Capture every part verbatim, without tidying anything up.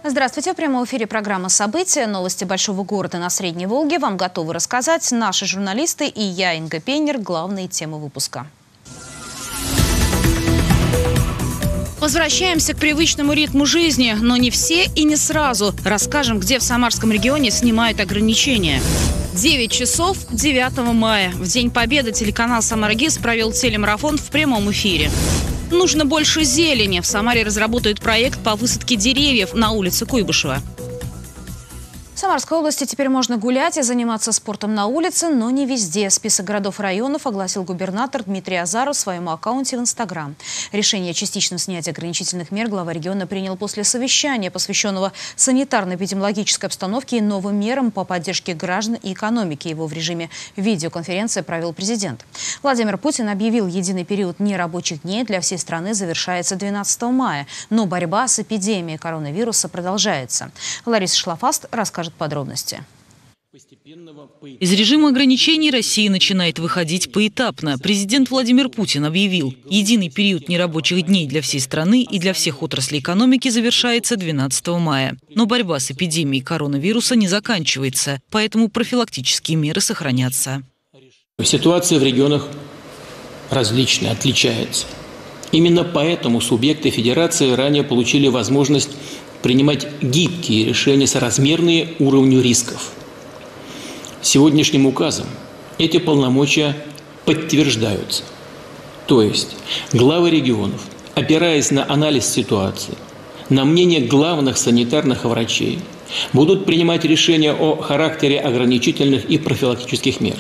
Здравствуйте. В прямом эфире программа «События». Новости большого города на Средней Волге вам готовы рассказать наши журналисты и я, Инга Пейнер. Главные темы выпуска. Возвращаемся к привычному ритму жизни, но не все и не сразу. Расскажем, где в Самарском регионе снимают ограничения. девять часов девятого мая. В День Победы телеканал «Самаргиз» провел телемарафон в прямом эфире. Нужно больше зелени. В Самаре разработают проект по высадке деревьев на улице Куйбышева. В Самарской области теперь можно гулять и заниматься спортом на улице, но не везде. Список городов и районов огласил губернатор Дмитрий Азаров в своем аккаунте в Инстаграм. Решение о частичном снятии ограничительных мер глава региона принял после совещания, посвященного санитарно-эпидемиологической обстановке и новым мерам по поддержке граждан и экономики. Его в режиме видеоконференции провел президент. Владимир Путин объявил, единый период нерабочих дней для всей страны завершается двенадцатого мая. Но борьба с эпидемией коронавируса продолжается. Лариса Шлафаст расскажет подробности. Из режима ограничений Россия начинает выходить поэтапно. Президент Владимир Путин объявил, единый период нерабочих дней для всей страны и для всех отраслей экономики завершается двенадцатого мая. Но борьба с эпидемией коронавируса не заканчивается, поэтому профилактические меры сохранятся. Ситуация в регионах различная, отличается. Именно поэтому субъекты федерации ранее получили возможность принимать гибкие решения, соразмерные уровню рисков. Сегодняшним указом эти полномочия подтверждаются. То есть главы регионов, опираясь на анализ ситуации, на мнение главных санитарных врачей, будут принимать решения о характере ограничительных и профилактических мер,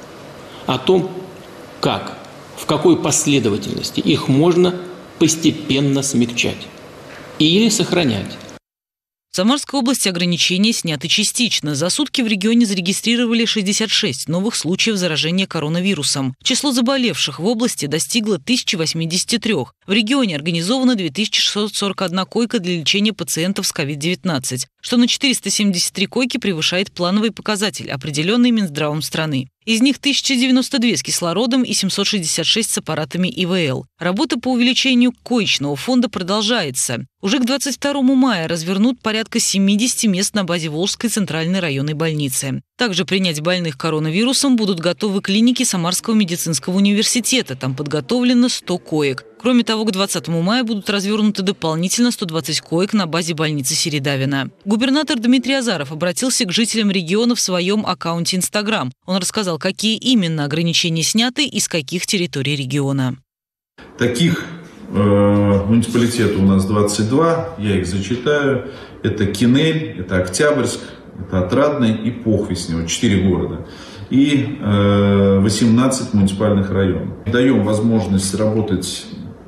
о том, как, в какой последовательности их можно постепенно смягчать или сохранять. В Самарской области ограничения сняты частично. За сутки в регионе зарегистрировали шестьдесят шесть новых случаев заражения коронавирусом. Число заболевших в области достигло тысячи восьмидесяти трёх. В регионе организовано две тысячи шестьсот сорок одна койка для лечения пациентов с ковид девятнадцать, что на четыреста семьдесят три койки превышает плановый показатель, определенный Минздравом страны. Из них тысяча девяносто две с кислородом и семьсот шестьдесят шесть с аппаратами И В Л. Работа по увеличению коечного фонда продолжается. Уже к двадцать второму мая развернут порядка семидесяти мест на базе Волжской центральной районной больницы. Также принять больных коронавирусом будут готовы клиники Самарского медицинского университета. Там подготовлено сто коек. Кроме того, к двадцатому мая будут развернуты дополнительно сто двадцать коек на базе больницы Середавина. Губернатор Дмитрий Азаров обратился к жителям региона в своем аккаунте Инстаграм. Он рассказал, какие именно ограничения сняты и с каких территорий региона. Таких э, муниципалитетов у нас двадцать два, я их зачитаю. Это Кинель, это Октябрьск, это Отрадный и Похвеснево, четыре города. И э, восемнадцать муниципальных районов. Даем возможность работать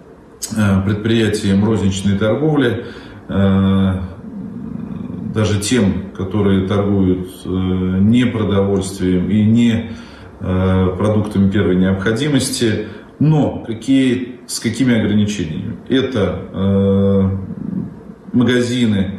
э, предприятиям розничной торговли, э, даже тем, которые торгуют э, не продовольствием и не э, продуктами первой необходимости. Но какие, с какими ограничениями? Это э, магазины,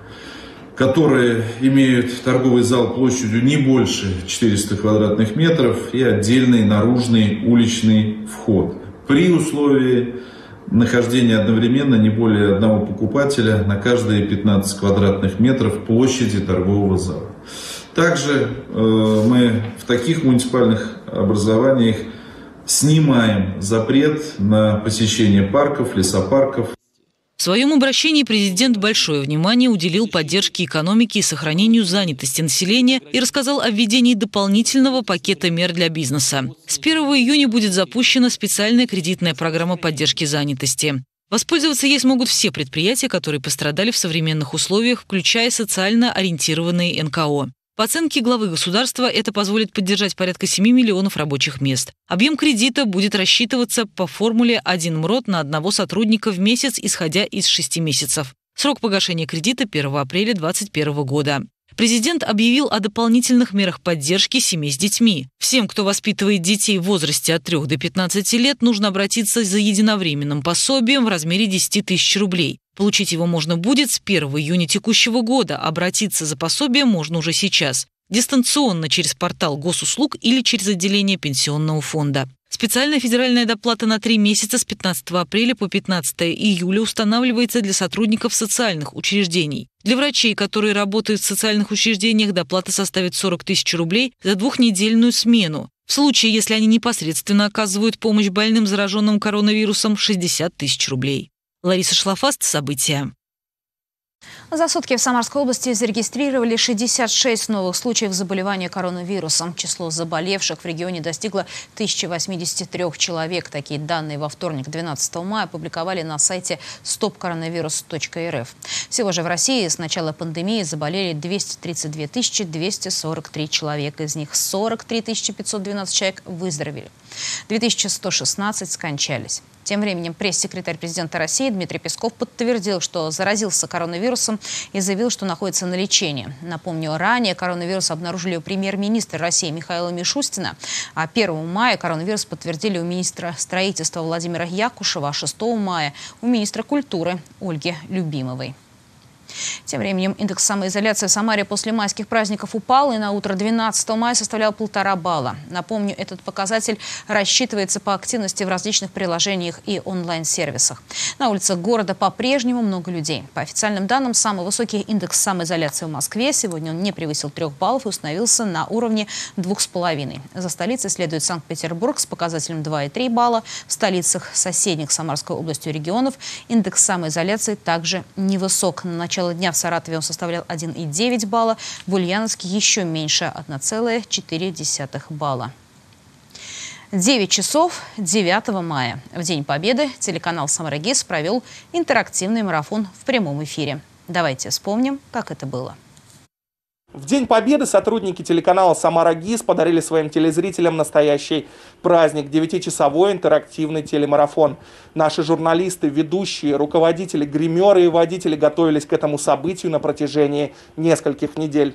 которые имеют торговый зал площадью не больше четырёхсот квадратных метров и отдельный наружный уличный вход. При условии нахождения одновременно не более одного покупателя на каждые пятнадцать квадратных метров площади торгового зала. Также э, мы в таких муниципальных образованиях снимаем запрет на посещение парков, лесопарков. В своем обращении президент большое внимание уделил поддержке экономики и сохранению занятости населения и рассказал о введении дополнительного пакета мер для бизнеса. С первого июня будет запущена специальная кредитная программа поддержки занятости. Воспользоваться ей смогут все предприятия, которые пострадали в современных условиях, включая социально ориентированные Н К О. По оценке главы государства, это позволит поддержать порядка семи миллионов рабочих мест. Объем кредита будет рассчитываться по формуле один МРОТ на одного сотрудника в месяц, исходя из шести месяцев. Срок погашения кредита первого апреля две тысячи двадцать первого года. Президент объявил о дополнительных мерах поддержки семей с детьми. Всем, кто воспитывает детей в возрасте от трёх до пятнадцати лет, нужно обратиться за единовременным пособием в размере десяти тысяч рублей. Получить его можно будет с первого июня текущего года. Обратиться за пособием можно уже сейчас. Дистанционно через портал госуслуг или через отделение пенсионного фонда. Специальная федеральная доплата на три месяца с пятнадцатого апреля по пятнадцатое июля устанавливается для сотрудников социальных учреждений. Для врачей, которые работают в социальных учреждениях, доплата составит сорок тысяч рублей за двухнедельную смену. В случае, если они непосредственно оказывают помощь больным, зараженным коронавирусом, шестьдесят тысяч рублей. Лариса Шлафаст, события. За сутки в Самарской области зарегистрировали шестьдесят шесть новых случаев заболевания коронавирусом. Число заболевших в регионе достигло тысячи восьмидесяти трёх человек. Такие данные во вторник, двенадцатого мая, опубликовали на сайте стоп коронавирус точка эр эф. Всего же в России с начала пандемии заболели двести тридцать две тысячи двести сорок три человека. Из них сорок три тысячи пятьсот двенадцать человек выздоровели. две тысячи сто шестнадцать скончались. Тем временем пресс-секретарь президента России Дмитрий Песков подтвердил, что заразился коронавирусом и заявил, что находится на лечении. Напомню, ранее коронавирус обнаружили у премьер-министра России Михаила Мишустина, а первого мая коронавирус подтвердили у министра строительства Владимира Якушева, а шестого мая у министра культуры Ольги Любимовой. Тем временем индекс самоизоляции в Самаре после майских праздников упал и на утро двенадцатого мая составлял полтора балла. Напомню, этот показатель рассчитывается по активности в различных приложениях и онлайн-сервисах. На улицах города по-прежнему много людей. По официальным данным, самый высокий индекс самоизоляции в Москве. Сегодня он не превысил трех баллов и установился на уровне двух с половиной. За столицей следует Санкт-Петербург с показателем два и три балла. В столицах соседних с Самарской областью регионов индекс самоизоляции также невысок. На начало дня в Саратове он составлял один и девять балла, в Ульяновске еще меньше – одна целая четыре десятых балла. девять часов девятого мая. В День Победы телеканал «Самарагис» провел интерактивный марафон в прямом эфире. Давайте вспомним, как это было. В День Победы сотрудники телеканала «Самарагис» подарили своим телезрителям настоящий праздник – девятичасовой интерактивный телемарафон. Наши журналисты, ведущие, руководители, гримеры и водители готовились к этому событию на протяжении нескольких недель.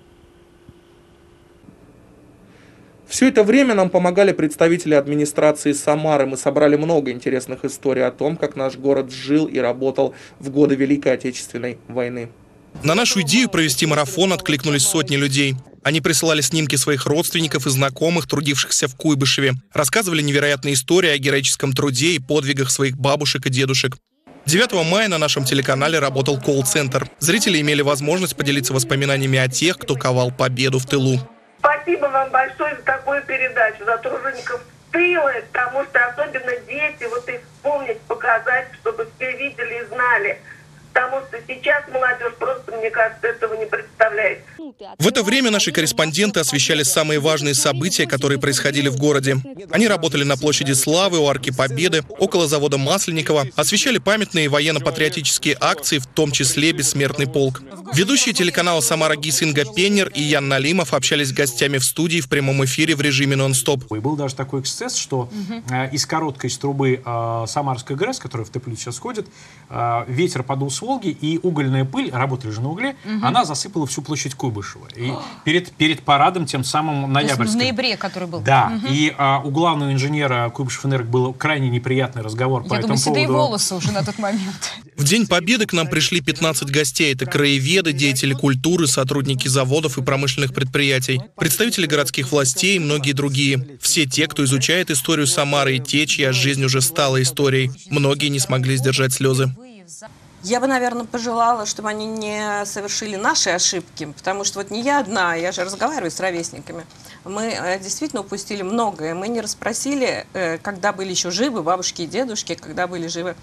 Все это время нам помогали представители администрации Самары. Мы собрали много интересных историй о том, как наш город жил и работал в годы Великой Отечественной войны. На нашу идею провести марафон откликнулись сотни людей. Они присылали снимки своих родственников и знакомых, трудившихся в Куйбышеве. Рассказывали невероятные истории о героическом труде и подвигах своих бабушек и дедушек. девятого мая на нашем телеканале работал колл-центр. Зрители имели возможность поделиться воспоминаниями о тех, кто ковал победу в тылу. Спасибо вам большое за такую передачу, за тружеников тыла, потому что особенно дети, вот их вспомнить, показать, чтобы все видели и знали. Потому что сейчас молодежь просто, мне кажется, этого не представляет. В это время наши корреспонденты освещали самые важные события, которые происходили в городе. Они работали на площади Славы, у Арки Победы, около завода Масленникова, освещали памятные военно-патриотические акции, в том числе «Бессмертный полк». Ведущие телеканала «Самарагис» Инга Пеннер и Ян Налимов общались с гостями в студии в прямом эфире в режиме нон-стоп. И был даже такой эксцесс, что угу. э, из короткой из трубы э, Самарской ГРЭС, которая в Т плюс сейчас ходит, э, ветер подул с Волги, и угольная пыль, работали же на угле, угу. она засыпала всю площадь Куйбышева. И перед, перед парадом, тем самым ноябрьским. В ноябре, который был. Да. Угу. И а, у главного инженера Куйбышевэнерго был крайне неприятный разговор. Я по думаю, этому седые поводу. волосы уже на тот момент. В День Победы к нам пришли пятнадцать гостей. Это краеведы, деятели культуры, сотрудники заводов и промышленных предприятий, представители городских властей и многие другие. Все те, кто изучает историю Самары, и те, чья жизнь уже стала историей. Многие не смогли сдержать слезы. Я бы, наверное, пожелала, чтобы они не совершили наши ошибки, потому что вот не я одна, я же разговариваю с ровесниками. Мы действительно упустили многое. Мы не расспросили, когда были еще живы бабушки и дедушки, когда были живы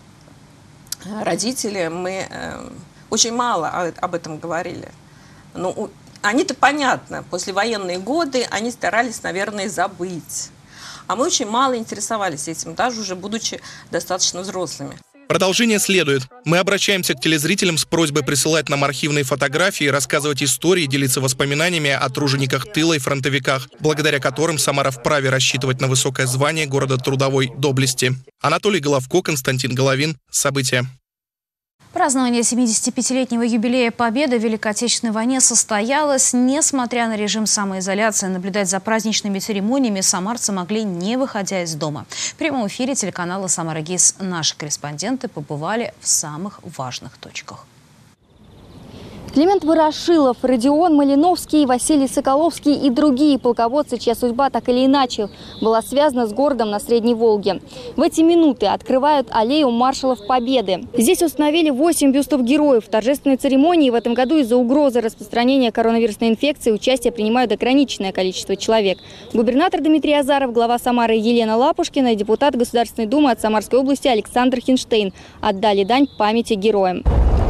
родители. Мы очень мало об этом говорили. Ну, они-то понятно, послевоенные годы они старались, наверное, забыть. А мы очень мало интересовались этим, даже уже будучи достаточно взрослыми. Продолжение следует. Мы обращаемся к телезрителям с просьбой присылать нам архивные фотографии, рассказывать истории, делиться воспоминаниями о тружениках тыла и фронтовиках, благодаря которым Самара вправе рассчитывать на высокое звание города трудовой доблести. Анатолий Головко, Константин Головин. События. Празднование семидесятипятилетнего юбилея Победы в Великой Отечественной войне состоялось. Несмотря на режим самоизоляции, наблюдать за праздничными церемониями самарцы могли, не выходя из дома. В прямом эфире телеканала «Самарагис» наши корреспонденты побывали в самых важных точках. Климент Ворошилов, Родион Малиновский, Василий Соколовский и другие полководцы, чья судьба так или иначе была связана с городом на Средней Волге. В эти минуты открывают аллею маршалов Победы. Здесь установили восемь бюстов героев. В торжественной церемонии в этом году из-за угрозы распространения коронавирусной инфекции участие принимают ограниченное количество человек. Губернатор Дмитрий Азаров, глава Самары Елена Лапушкина и депутат Государственной Думы от Самарской области Александр Хинштейн отдали дань памяти героям.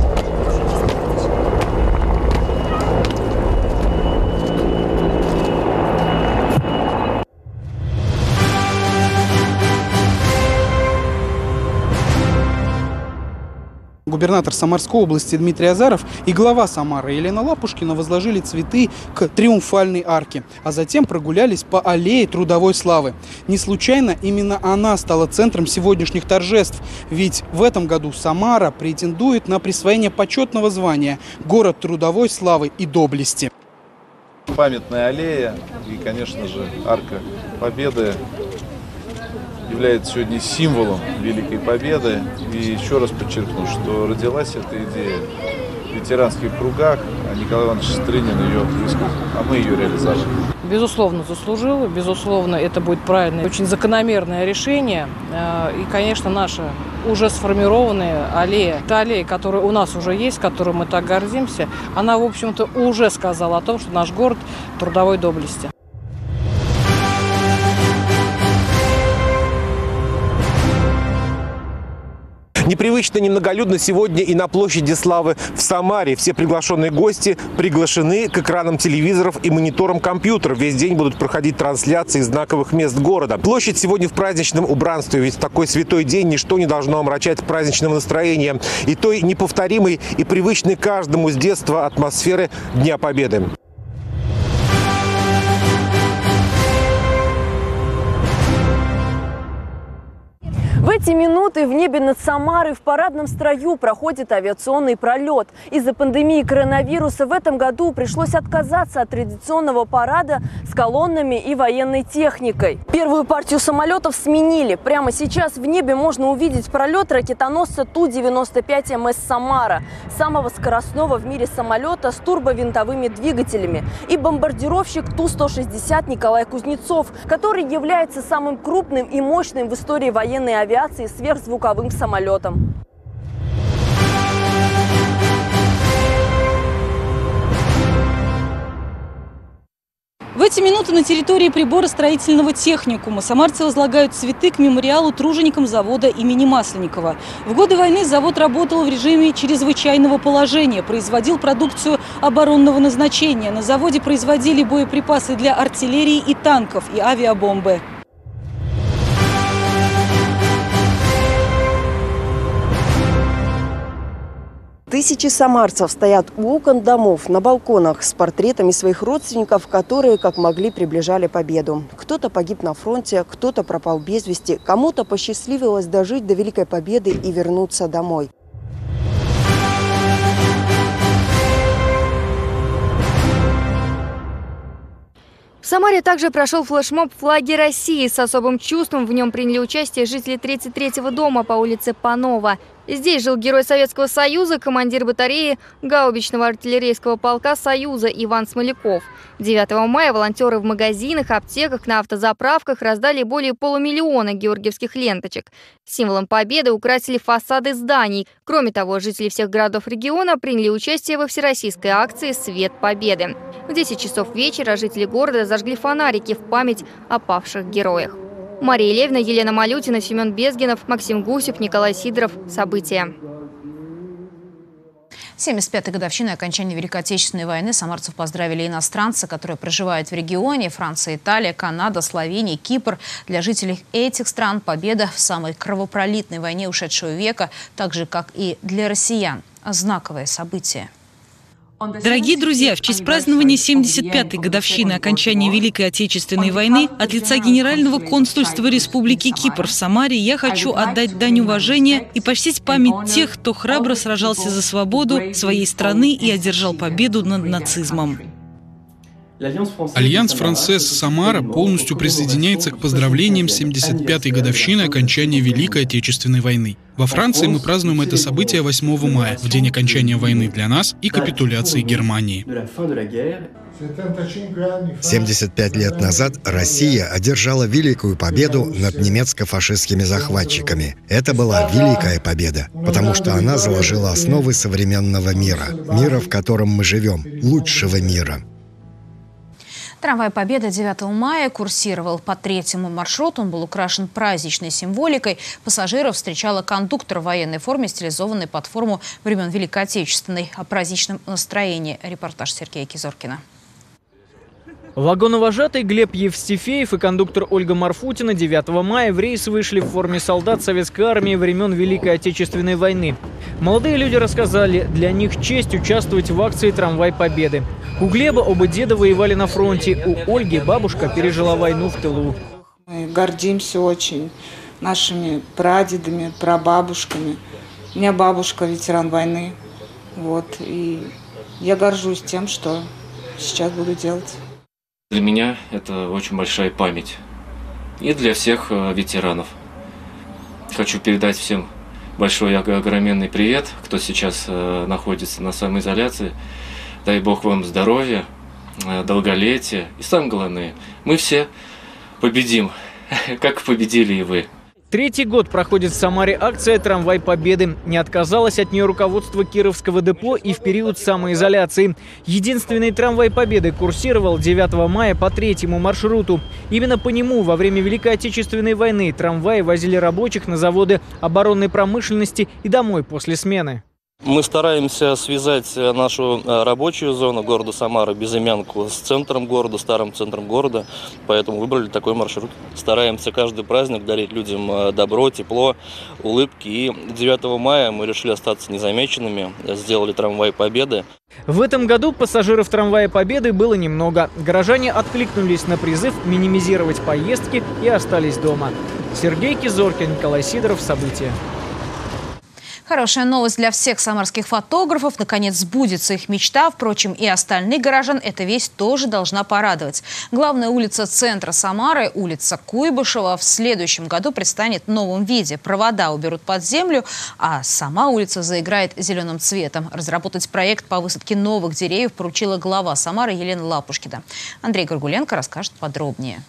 Губернатор Самарской области Дмитрий Азаров и глава Самары Елена Лапушкина возложили цветы к триумфальной арке, а затем прогулялись по аллее трудовой славы. Не случайно именно она стала центром сегодняшних торжеств, ведь в этом году Самара претендует на присвоение почетного звания «Город трудовой славы и доблести». Памятная аллея и, конечно же, арка Победы является сегодня символом Великой Победы. И еще раз подчеркну, что родилась эта идея в ветеранских кругах, а Николай Иванович Стрынин ее высказал, а мы ее реализовали. Безусловно, заслужила, безусловно, это будет правильное, очень закономерное решение. И, конечно, наша уже сформированная аллея, та аллея, которая у нас уже есть, которой мы так гордимся, она, в общем-то, уже сказала о том, что наш город трудовой доблести. Непривычно немноголюдно сегодня и на площади Славы в Самаре. Все приглашенные гости приглашены к экранам телевизоров и мониторам компьютеров. Весь день будут проходить трансляции из знаковых мест города. Площадь сегодня в праздничном убранстве, ведь в такой святой день ничто не должно омрачать праздничного настроения и той неповторимой и привычной каждому с детства атмосферы Дня Победы. В эти минуты в небе над Самарой в парадном строю проходит авиационный пролет. Из-за пандемии коронавируса в этом году пришлось отказаться от традиционного парада с колоннами и военной техникой. Первую партию самолетов сменили. Прямо сейчас в небе можно увидеть пролет ракетоносца Ту девяносто пять эм эс «Самара», самого скоростного в мире самолета с турбовинтовыми двигателями, и бомбардировщик Ту сто шестьдесят Николай Кузнецов, который является самым крупным и мощным в истории военной авиации авиации сверхзвуковым самолетом. В эти минуты на территории приборостроительного техникума самарцы возлагают цветы к мемориалу труженикам завода имени Масленникова. В годы войны завод работал в режиме чрезвычайного положения, производил продукцию оборонного назначения. На заводе производили боеприпасы для артиллерии и танков, и авиабомбы. Тысячи самарцев стоят у окон домов, на балконах с портретами своих родственников, которые, как могли, приближали победу. Кто-то погиб на фронте, кто-то пропал без вести, кому-то посчастливилось дожить до Великой Победы и вернуться домой. В Самаре также прошел флешмоб «Флаги России». С особым чувством в нем приняли участие жители тридцать третьего дома по улице Панова. Здесь жил герой Советского Союза, командир батареи гаубичного артиллерийского полка Союза Иван Смоляков. девятого мая волонтеры в магазинах, аптеках, на автозаправках раздали более полумиллиона георгиевских ленточек. Символом победы украсили фасады зданий. Кроме того, жители всех городов региона приняли участие во всероссийской акции «Свет Победы». В десять часов вечера жители города зажгли фонарики в память о павших героях. Мария Левина, Елена Малютина, Семен Безгинов, Максим Гусев, Николай Сидоров. События. семьдесят пятой годовщиной окончания Великой Отечественной войны самарцев поздравили иностранцы, которые проживают в регионе. Франция, Италия, Канада, Словения, Кипр. Для жителей этих стран победа в самой кровопролитной войне ушедшего века, так же, как и для россиян, знаковое событие. Дорогие друзья, в честь празднования семьдесят пятой годовщины окончания Великой Отечественной войны от лица Генерального консульства Республики Кипр в Самаре я хочу отдать дань уважения и почтить память тех, кто храбро сражался за свободу своей страны и одержал победу над нацизмом. Альянс Франсесс Самара полностью присоединяется к поздравлениям семьдесят пятой годовщины окончания Великой Отечественной войны. Во Франции мы празднуем это событие восьмого мая, в день окончания войны для нас и капитуляции Германии. семьдесят пять лет назад Россия одержала великую победу над немецко-фашистскими захватчиками. Это была великая победа, потому что она заложила основы современного мира. Мира, в котором мы живем. Лучшего мира. Трамвай «Победа» девятого мая курсировал по третьему маршруту. Он был украшен праздничной символикой. Пассажиров встречала кондуктор в военной форме, стилизованной под форму времен Великой Отечественной. О праздничном настроении. Репортаж Сергея Кизоркина. Вагоновожатый Глеб Евстифеев и кондуктор Ольга Марфутина девятого мая в рейс вышли в форме солдат советской армии времен Великой Отечественной войны. Молодые люди рассказали, для них честь участвовать в акции «Трамвай Победы». У Глеба оба деда воевали на фронте, у Ольги бабушка пережила войну в тылу. Мы гордимся очень нашими прадедами, прабабушками. У меня бабушка ветеран войны. Вот, и я горжусь тем, что сейчас буду делать. Для меня это очень большая память. И для всех ветеранов. Хочу передать всем большой огроменный привет, кто сейчас находится на самоизоляции. Дай Бог вам здоровья, долголетия. И самое главное, мы все победим, как победили и вы. Третий год проходит в Самаре акция «Трамвай Победы». Не отказалось от нее руководство Кировского депо и в период самоизоляции. Единственный «Трамвай Победы» курсировал девятого мая по третьему маршруту. Именно по нему во время Великой Отечественной войны трамваи возили рабочих на заводы оборонной промышленности и домой после смены. Мы стараемся связать нашу рабочую зону города Самара, Безымянку, с центром города, старым центром города, поэтому выбрали такой маршрут. Стараемся каждый праздник дарить людям добро, тепло, улыбки. И девятого мая мы решили остаться незамеченными, сделали «Трамвай Победы». В этом году пассажиров «Трамвая Победы» было немного. Горожане откликнулись на призыв минимизировать поездки и остались дома. Сергей Кизоркин, Николай Сидоров. События. Хорошая новость для всех самарских фотографов. Наконец сбудется их мечта. Впрочем, и остальных горожан эта весть тоже должна порадовать. Главная улица центра Самары, улица Куйбышева, в следующем году предстанет в новом виде. Провода уберут под землю, а сама улица заиграет зеленым цветом. Разработать проект по высадке новых деревьев поручила глава Самары Елена Лапушкина. Андрей Горгуленко расскажет подробнее.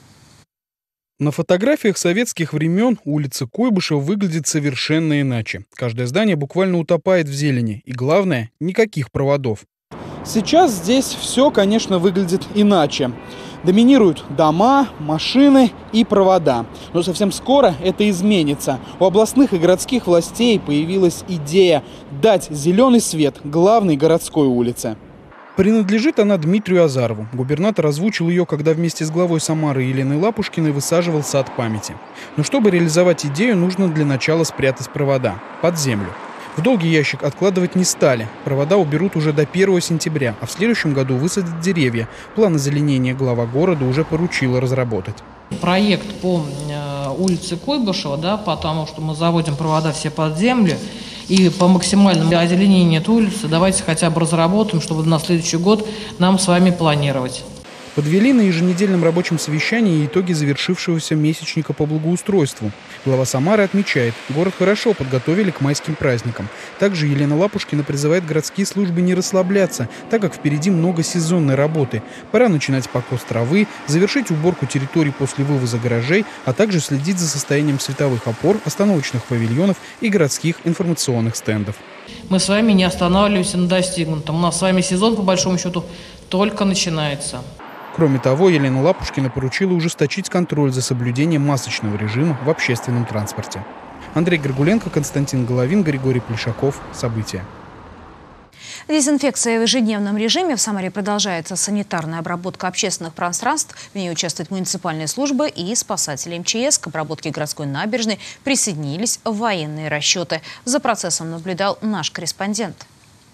На фотографиях советских времен улица Куйбышева выглядит совершенно иначе. Каждое здание буквально утопает в зелени. И главное, никаких проводов. Сейчас здесь все, конечно, выглядит иначе. Доминируют дома, машины и провода. Но совсем скоро это изменится. У областных и городских властей появилась идея дать зеленый свет главной городской улице. Принадлежит она Дмитрию Азарову. Губернатор озвучил ее, когда вместе с главой Самары Еленой Лапушкиной высаживал сад памяти. Но чтобы реализовать идею, нужно для начала спрятать провода под землю. В долгий ящик откладывать не стали. Провода уберут уже до первого сентября, а в следующем году высадят деревья. План озеленения глава города уже поручила разработать. Проект по улице Куйбышева, да, потому что мы заводим провода все под землю. И по максимальному озеленению этой улицы давайте хотя бы разработаем, чтобы на следующий год нам с вами планировать. Подвели на еженедельном рабочем совещании итоги завершившегося месячника по благоустройству. Глава Самары отмечает, город хорошо подготовили к майским праздникам. Также Елена Лапушкина призывает городские службы не расслабляться, так как впереди много сезонной работы. Пора начинать покос травы, завершить уборку территорий после вывоза гаражей, а также следить за состоянием световых опор, остановочных павильонов и городских информационных стендов. Мы с вами не останавливаемся на достигнутом. У нас с вами сезон, по большому счету, только начинается. Кроме того, Елена Лапушкина поручила ужесточить контроль за соблюдением масочного режима в общественном транспорте. Андрей Горгуленко, Константин Головин, Григорий Плешаков. События. Дезинфекция в ежедневном режиме. В Самаре продолжается санитарная обработка общественных пространств. В ней участвуют муниципальные службы и спасатели эм че эс. К обработке городской набережной присоединились военные расчеты. За процессом наблюдал наш корреспондент.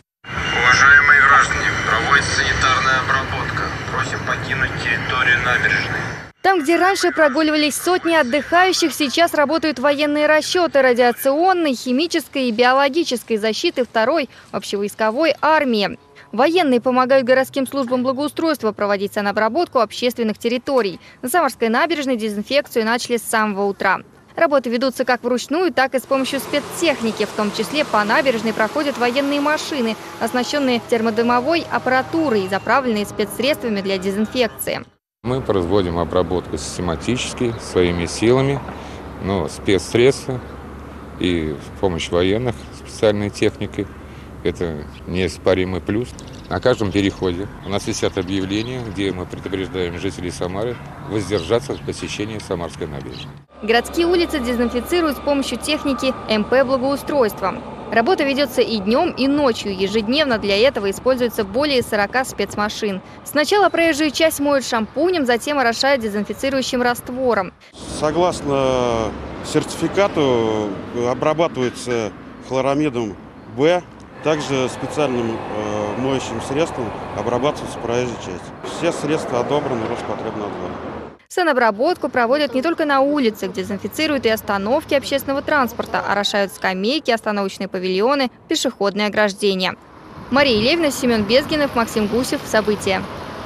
Уважаемые граждане, проводится санитарная обработка. Просим покинуть территорию набережной. Там, где раньше прогуливались сотни отдыхающих, сейчас работают военные расчеты радиационной, химической и биологической защиты второй общевойсковой армии. Военные помогают городским службам благоустройства проводить санобработку общественных территорий. На Самарской набережной дезинфекцию начали с самого утра. Работы ведутся как вручную, так и с помощью спецтехники. В том числе по набережной проходят военные машины, оснащенные термодымовой аппаратурой и заправленные спецсредствами для дезинфекции. Мы производим обработку систематически, своими силами, но спецсредства и с помощью военных специальной техники. Это неоспоримый плюс. На каждом переходе у нас висят объявления, где мы предупреждаем жителей Самары воздержаться от посещения Самарской набережной. Городские улицы дезинфицируют с помощью техники эм пэ благоустройства. Работа ведется и днем, и ночью. Ежедневно для этого используется более сорока спецмашин. Сначала проезжую часть моют шампунем, затем орошают дезинфицирующим раствором. Согласно сертификату обрабатывается хлорамидом Б. Также специальным э, моющим средством обрабатывается проезжая часть. Все средства одобрены Роспотребнадзором. Санобработку проводят не только на улицах, дезинфицируют и остановки общественного транспорта, орошают скамейки, остановочные павильоны, пешеходные ограждения. Мария Левина, Семен Безгинов, Максим Гусев. События.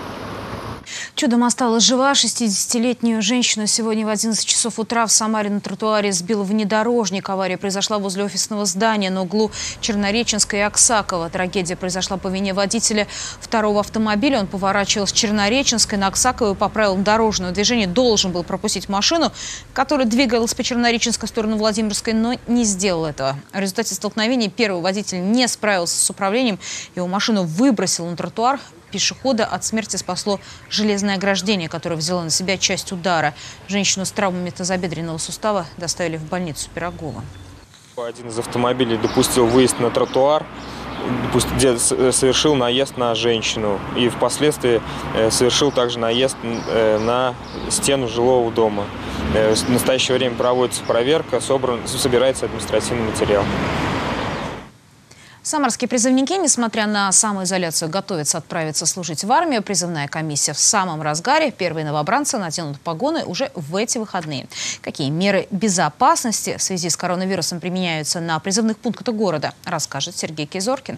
Чудом осталась жива. шестидесятилетнюю женщину сегодня в одиннадцать часов утра в Самаре на тротуаре сбил внедорожник. Авария произошла возле офисного здания на углу Чернореченской и Аксакова. Трагедия произошла по вине водителя второго автомобиля. Он поворачивал с Чернореченской на Аксакову по правилам дорожного движения. Должен был пропустить машину, которая двигалась по Чернореченской в сторону Владимирской, но не сделал этого. В результате столкновения первый водитель не справился с управлением. Его машину выбросил на тротуар. Пешехода от смерти спасло железное ограждение, которое взяло на себя часть удара. Женщину с травмами тазобедренного сустава доставили в больницу Пирогова. Один из автомобилей допустил выезд на тротуар, где совершил наезд на женщину и впоследствии совершил также наезд на стену жилого дома. В настоящее время проводится проверка, собран, собирается административный материал. Самарские призывники, несмотря на самоизоляцию, готовятся отправиться служить в армию. Призывная комиссия в самом разгаре. Первые новобранцы натянут погоны уже в эти выходные. Какие меры безопасности в связи с коронавирусом применяются на призывных пунктах города, расскажет Сергей Кизоркин.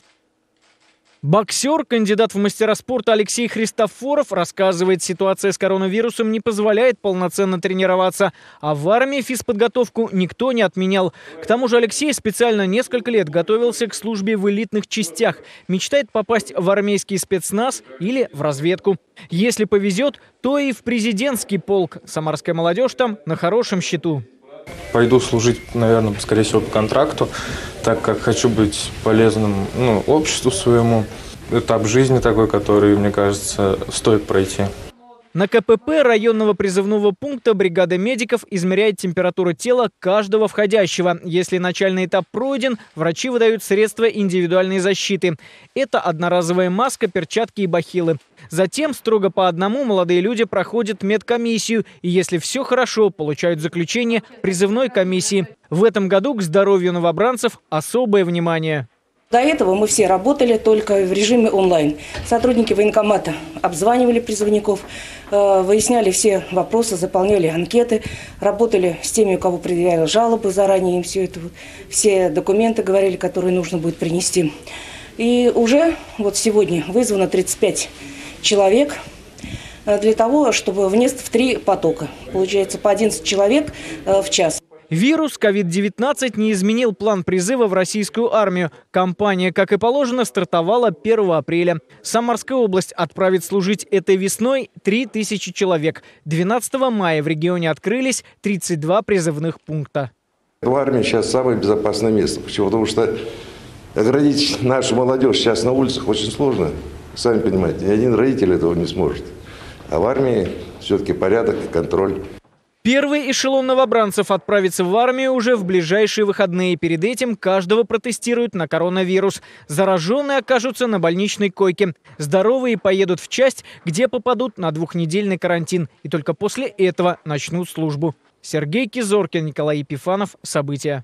Боксер, кандидат в мастера спорта Алексей Христофоров рассказывает, ситуация с коронавирусом не позволяет полноценно тренироваться. А в армии физподготовку никто не отменял. К тому же Алексей специально несколько лет готовился к службе в элитных частях. Мечтает попасть в армейский спецназ или в разведку. Если повезет, то и в президентский полк. Самарская молодежь там на хорошем счету. Пойду служить, наверное, скорее всего, по контракту, так как хочу быть полезным, ну, обществу своему. Этап жизни такой, который, мне кажется, стоит пройти. На ка пэ пэ районного призывного пункта бригада медиков измеряет температуру тела каждого входящего. Если начальный этап пройден, врачи выдают средства индивидуальной защиты. Это одноразовая маска, перчатки и бахилы. Затем строго по одному молодые люди проходят медкомиссию и, если все хорошо, получают заключение призывной комиссии. В этом году к здоровью новобранцев особое внимание. До этого мы все работали только в режиме онлайн. Сотрудники военкомата обзванивали призывников, выясняли все вопросы, заполняли анкеты, работали с теми, у кого предъявляли жалобы заранее, им все это, все документы говорили, которые нужно будет принести. И уже вот сегодня вызвано тридцать пять человек для того, чтобы внести в три потока. Получается по одиннадцать человек в час. Вирус ковид девятнадцать не изменил план призыва в российскую армию. Кампания, как и положено, стартовала первого апреля. Самарская область отправит служить этой весной три тысячи человек. двенадцатого мая в регионе открылись тридцать два призывных пункта. В армии сейчас самое безопасное место. Почему? Потому что оградить нашу молодежь сейчас на улицах очень сложно. Сами понимаете, ни один родитель этого не сможет. А в армии все-таки порядок и контроль. Первый эшелон новобранцев отправится в армию уже в ближайшие выходные. Перед этим каждого протестируют на коронавирус. Зараженные окажутся на больничной койке. Здоровые поедут в часть, где попадут на двухнедельный карантин. И только после этого начнут службу. Сергей Кизоркин, Николай Епифанов. События.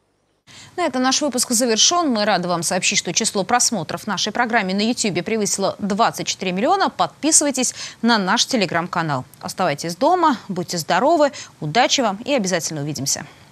На этом наш выпуск завершен. Мы рады вам сообщить, что число просмотров нашей программе на ютубе превысило двадцать четыре миллиона. Подписывайтесь на наш телеграм-канал. Оставайтесь дома, будьте здоровы, удачи вам и обязательно увидимся.